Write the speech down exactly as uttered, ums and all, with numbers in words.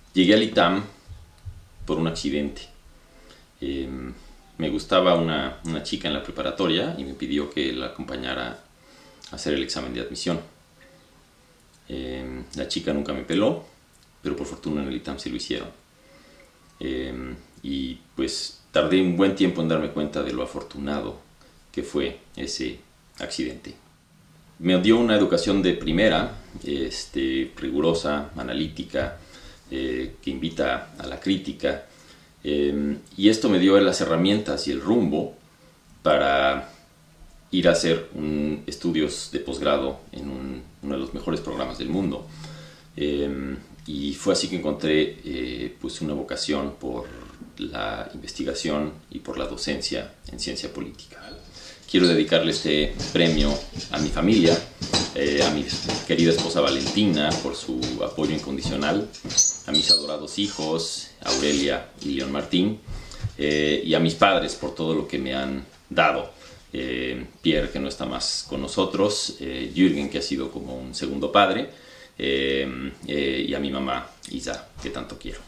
Llegué al ITAM por un accidente. Eh, Me gustaba una, una chica en la preparatoria y me pidió que la acompañara a hacer el examen de admisión. Eh, la chica nunca me peló, pero por fortuna en el ITAM sí lo hicieron. Eh, y pues tardé un buen tiempo en darme cuenta de lo afortunado que fue ese accidente. Me dio una educación de primera, este, rigurosa, analítica, eh, que invita a la crítica, eh, y esto me dio las herramientas y el rumbo para ir a hacer un, estudios de posgrado en un, uno de los mejores programas del mundo. Eh, y fue así que encontré eh, pues una vocación por la investigación y por la docencia en ciencia política. Quiero dedicarle este premio a mi familia, eh, a mi querida esposa Valentina por su apoyo incondicional, a mis adorados hijos, Aurelia y León Martín, eh, y a mis padres por todo lo que me han dado. Eh, Pierre, que no está más con nosotros, eh, Jürgen, que ha sido como un segundo padre, eh, eh, y a mi mamá Isa, que tanto quiero.